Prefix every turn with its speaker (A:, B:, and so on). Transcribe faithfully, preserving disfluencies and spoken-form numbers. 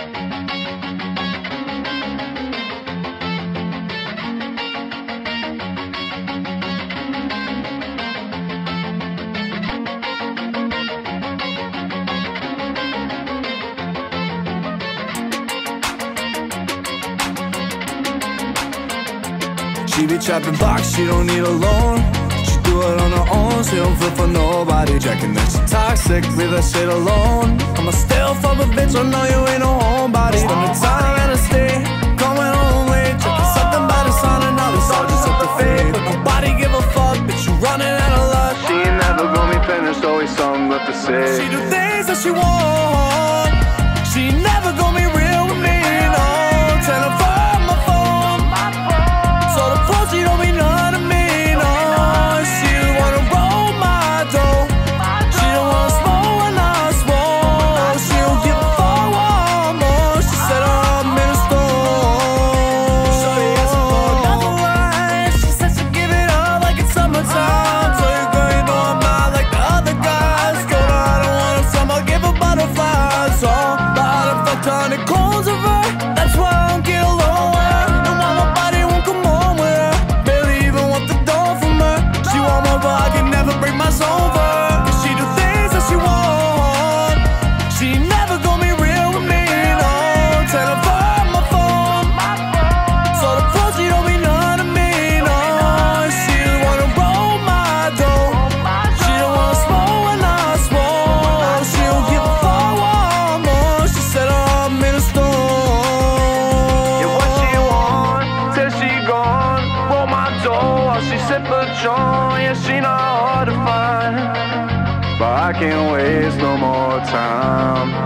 A: She be trapping box, she don't need a loan. She do it on her own, she don't feel for nobody. Checking that she toxic, leave that shit alone. I'ma still fuck a bitch, I know you ain't no homebody. Spend the time and I stay, coming home late. Checking something about the sun and now it's all just up to fade. But nobody give a fuck, bitch, you running out of luck. She ain't never gonna be finished, always something left to say. She do things that she want, she never gonna be real with me, no. Tell her fuck my phone, so the phone she don't mean none to me, no. She just wanna roll my dough, she don't wanna smoke when I smoke. She don't give a fuck one more, she said I'm in a storm. Shorty asking for another ride, she said she'll give it up like it's summertime. So you girl, you know I'm not like the other guys. Told her I don't want a summer, give her butterflies. So but I done fucked her and it clones of her, that's why I don't get along with her. And why my body won't come home with her, barely even want the door from her. She want more but I can never break my soul for her. Cause she do things that she want, she never gonna be real with me, no. Tell her fuck my phone, so the phone she don't mean none to me, no. She just wanna roll my dough, she don't wanna smoke when I smoke. She don't give a fuck one more, she said I'm in a storm. Yeah, what she want, till she gone, roll my dough while she sip a joint. Yeah, she not hard to find, but I can't waste no more time.